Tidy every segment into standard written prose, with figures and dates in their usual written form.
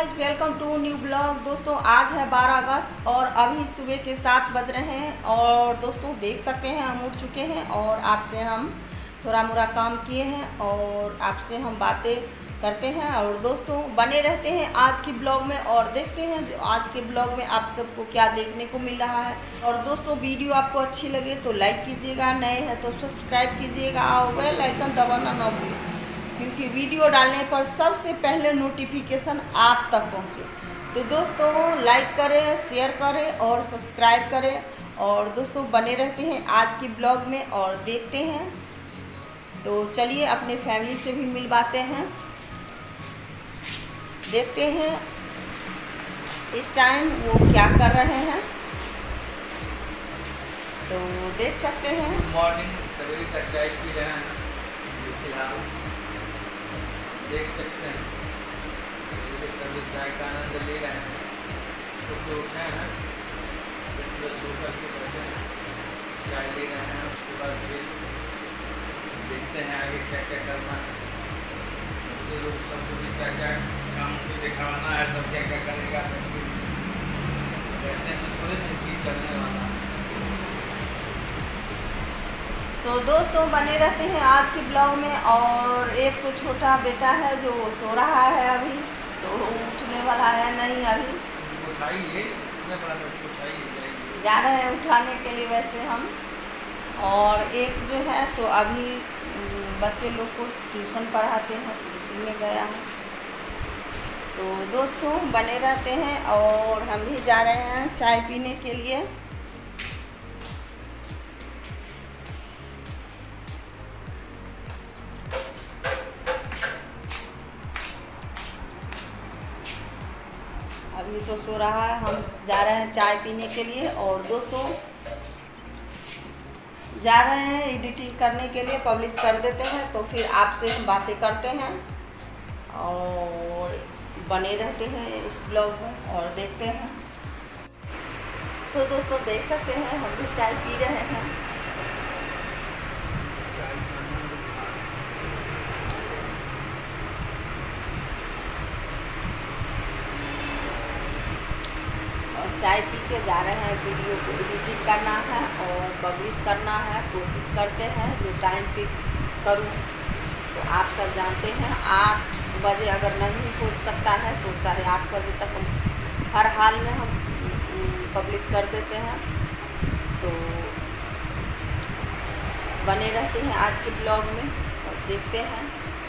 Guys, welcome to new blog. दोस्तों आज है 12 अगस्त और अभी सुबह के 7 बज रहे हैं। और दोस्तों देख सकते हैं हम उठ चुके हैं और आपसे हम थोड़ा मोड़ा काम किए हैं और आपसे हम बातें करते हैं। और दोस्तों बने रहते हैं आज की ब्लॉग में और देखते हैं जो आज के ब्लॉग में आप सबको क्या देखने को मिल रहा है। और दोस्तों वीडियो आपको अच्छी लगे तो लाइक कीजिएगा, नए हैं तो सब्सक्राइब कीजिएगा और बेल आइकन दबाना ना भूलें, क्योंकि वीडियो डालने पर सबसे पहले नोटिफिकेशन आप तक पहुंचे। तो दोस्तों लाइक करें, शेयर करें और सब्सक्राइब करें। और दोस्तों बने रहते हैं आज की ब्लॉग में और देखते हैं। तो चलिए अपने फैमिली से भी मिलवाते हैं, देखते हैं इस टाइम वो क्या कर रहे हैं। तो देख सकते हैं मॉर्निंग सवेरे तक चाय पी रहे हैं। फिलहाल देख सकते हैं सभी चाय का आनंद ले रहे हैं। तो उठे हैं, सो करके बैठे हैं, चाय ले रहे हैं। उसके बाद फिर देखते हैं आगे क्या क्या करना है। उससे लोग सबको भी क्या क्या काम को दिखाना है, सब क्या क्या करेगा। बैठने से थोड़े जिंदगी चलने वाला है। तो दोस्तों बने रहते हैं आज के ब्लॉग में। और एक तो छोटा बेटा है जो सो रहा है अभी, तो उठने वाला है नहीं, अभी उठाइए, जा रहे हैं उठाने के लिए वैसे हम। और एक जो है सो अभी बच्चे लोग को ट्यूशन पढ़ाते हैं तो उसी में गया है। तो दोस्तों बने रहते हैं और हम भी जा रहे हैं चाय पीने के लिए। अभी तो सो रहा है, हम जा रहे हैं चाय पीने के लिए। और दोस्तों जा रहे हैं एडिटिंग करने के लिए, पब्लिश कर देते हैं तो फिर आपसे हम बातें करते हैं और बने रहते हैं इस ब्लॉग में और देखते हैं। तो दोस्तों देख सकते हैं हम भी चाय पी रहे हैं। चाय पी के जा रहे हैं, वीडियो को एडिटिंग करना है और पब्लिश करना है। कोशिश करते हैं जो टाइम पे करूं। तो आप सब जानते हैं 8 बजे अगर नहीं हो सकता है तो 8:30 बजे तक हम हर हाल में हम पब्लिश कर देते हैं। तो बने रहते हैं आज के ब्लॉग में और देखते हैं।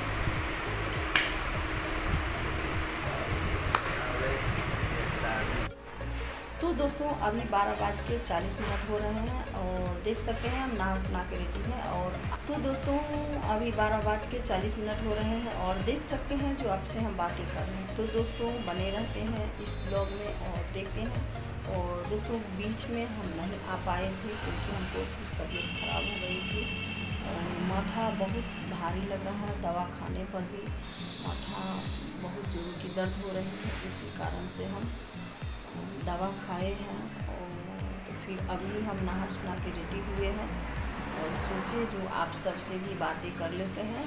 तो दोस्तों अभी 12:40 हो रहे हैं और देख सकते हैं हम नहा सुना के रेडी हैं। और तो दोस्तों अभी 12:40 हो रहे हैं और देख सकते हैं जो आपसे हम बातें कर रहे हैं। तो दोस्तों बने रहते हैं इस ब्लॉग में और देखते हैं। और दोस्तों बीच में हम नहीं आ पाए थे क्योंकि हमको कुछ तबीयत ख़राब हो गई थी और माथा बहुत भारी लग रहा है। दवा खाने पर भी माथा बहुत ज़ोर की दर्द हो रही है, इसी कारण से हम दवा खाए हैं। और तो फिर अभी हम नहा सुना के रेडी हुए हैं और सोचे जो आप सबसे भी बातें कर लेते हैं।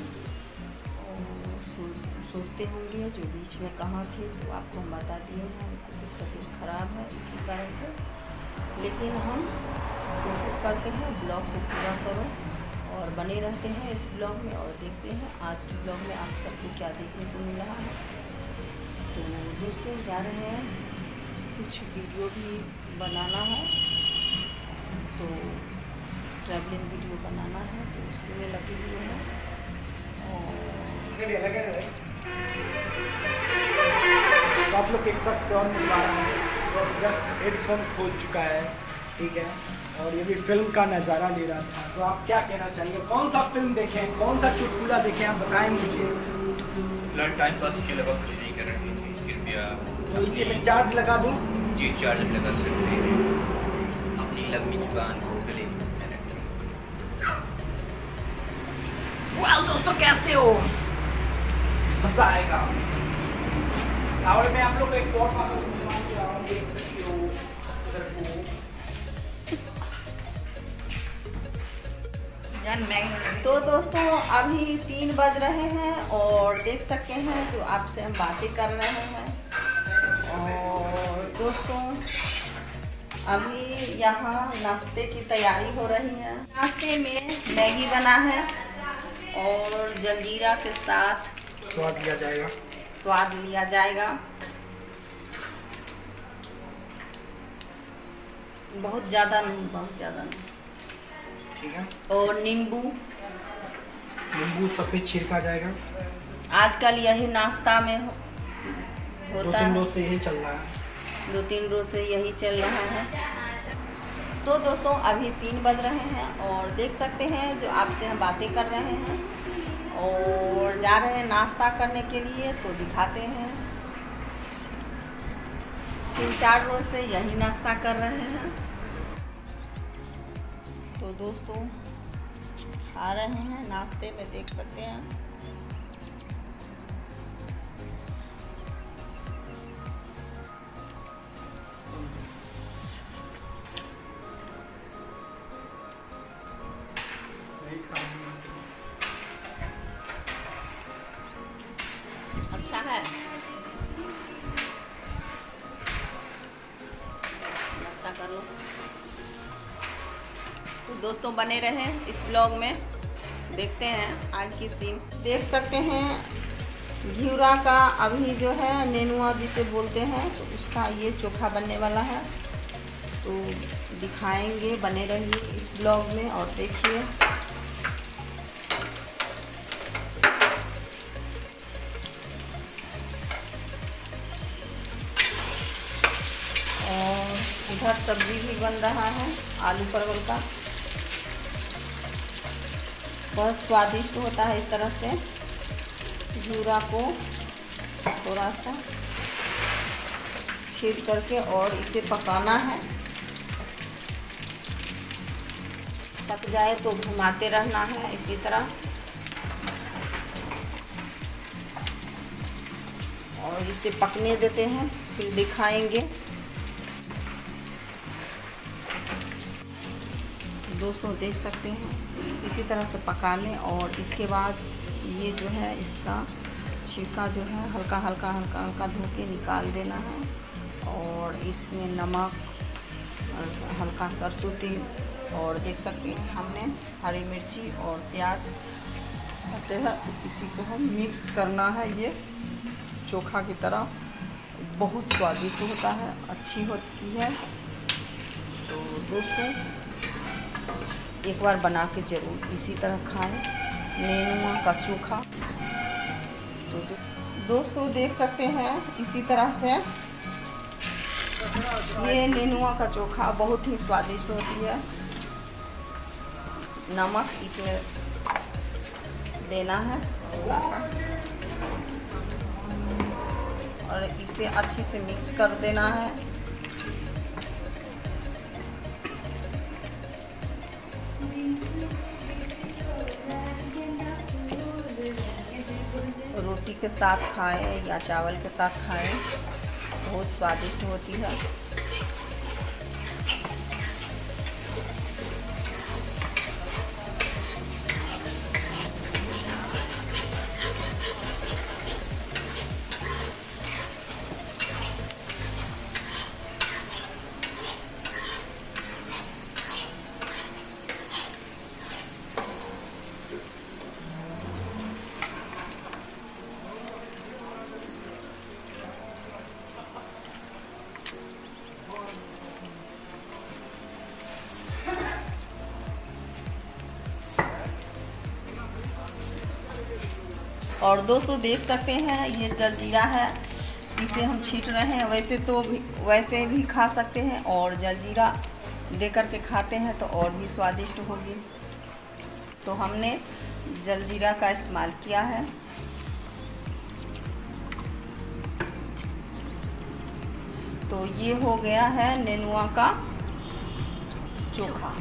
और सोचते होंगे जो बीच में कहाँ थे, तो आपको हम बता दिए हैं हमको कुछ तबीयत ख़राब है इसी कारण से। लेकिन हम कोशिश करते हैं ब्लॉग को पूरा करो और बने रहते हैं इस ब्लॉग में और देखते हैं आज के ब्लॉग में आप सबको क्या देखने को मिल रहा है। तो दोस्तों जा रहे हैं, कुछ वीडियो भी बनाना है, तो ट्रैवलिंग वीडियो बनाना है तो उसी में लगे हुए हैं। तो आप लोग एक साथ साउंड मिलवा रहे हैं तो जस्ट हेडफोन खोल चुका है, ठीक है। और ये भी फिल्म का नज़ारा ले रहा था। तो आप क्या कहना चाहेंगे, कौन सा फिल्म देखें, कौन सा चुटकुला देखें, आप बताएं मुझे। टाइम पास के अलावा कुछ नहीं कर रहे हैं, कृपया। तो इसी में चार्ज लगा दूँ? जी चार्ज लगा सकते हैं, अपनी लंबी जुबान को गले में रखें। वाह दोस्तों कैसे हो, मज़ा आएगा। और मैं आप लोग को एक और बात देख सकते हो उधर को। तो दोस्तों अभी 3 बज रहे हैं और देख सकते हैं जो आपसे हम बातें कर रहे हैं। और दोस्तों अभी यहाँ नाश्ते की तैयारी हो रही है। नाश्ते में मैगी बना है और जलजीरा के साथ स्वाद लिया जाएगा। बहुत ज़्यादा नहीं, ठीक है। और नींबू सफेद छिड़का जाएगा। आजकल यही नाश्ता में होता है। 2-3 रोज से यही चल रहा है। 2-3 रोज से यही चल रहा है। तो दोस्तों अभी 3 बज रहे हैं और देख सकते हैं जो आपसे हम बातें कर रहे हैं और जा रहे हैं नाश्ता करने के लिए। तो दिखाते हैं 3-4 रोज से यही नाश्ता कर रहे हैं। तो दोस्तों खा रहे हैं नाश्ते में, देख सकते हैं। अच्छा है, नाश्ता कर लो। तो दोस्तों बने रहें इस ब्लॉग में, देखते हैं आज की सीन। देख सकते हैं घिउरा का अभी जो है नेनुआ जिसे बोलते हैं, तो उसका ये चोखा बनने वाला है। तो दिखाएंगे, बने रहिए इस ब्लॉग में और देखिए। और इधर सब्जी भी बन रहा है आलू परवल का। बहुत स्वादिष्ट होता है इस तरह से। घिउरा को थोड़ा सा छील करके और इसे पकाना है। पक जाए तो घुमाते रहना है इसी तरह। और इसे पकने देते हैं, फिर दिखाएंगे। दोस्तों देख सकते हैं इसी तरह से पका लें और इसके बाद ये जो है इसका छिलका जो है हल्का हल्का धो के निकाल देना है। और इसमें नमक और हल्का सरसों तेल और देख सकते हैं हमने हरी मिर्ची और प्याज होते हैं। तो इसी को हम मिक्स करना है ये चोखा की तरह। बहुत स्वादिष्ट होता है, अच्छी होती है। तो दोस्तों एक बार बना के ज़रूर इसी तरह खाएं नेनुआ का चोखा। तो दोस्तों देख सकते हैं इसी तरह से ये नेनुआ का चोखा बहुत ही स्वादिष्ट होती है। नमक इसमें देना है थोड़ा सा और इसे अच्छी से मिक्स कर देना है। रोटी के साथ खाएं या चावल के साथ खाएं, बहुत स्वादिष्ट होती है। और दोस्तों देख सकते हैं ये जलजीरा है, इसे हम छीट रहे हैं। वैसे भी खा सकते हैं और जलजीरा दे करके खाते हैं तो और भी स्वादिष्ट होगी। तो हमने जलजीरा का इस्तेमाल किया है। तो ये हो गया है नेनुआ का चोखा।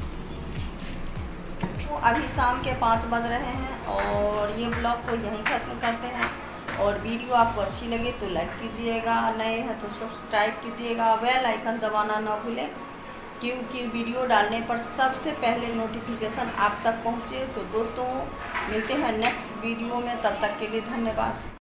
तो अभी शाम के 5 बज रहे हैं और ये ब्लॉग को यहीं खत्म करते हैं। और वीडियो आपको अच्छी लगे तो लाइक कीजिएगा, नए हैं तो सब्सक्राइब कीजिएगा, बेल आइकन दबाना ना भूलें, क्योंकि वीडियो डालने पर सबसे पहले नोटिफिकेशन आप तक पहुँचे। तो दोस्तों मिलते हैं नेक्स्ट वीडियो में, तब तक के लिए धन्यवाद।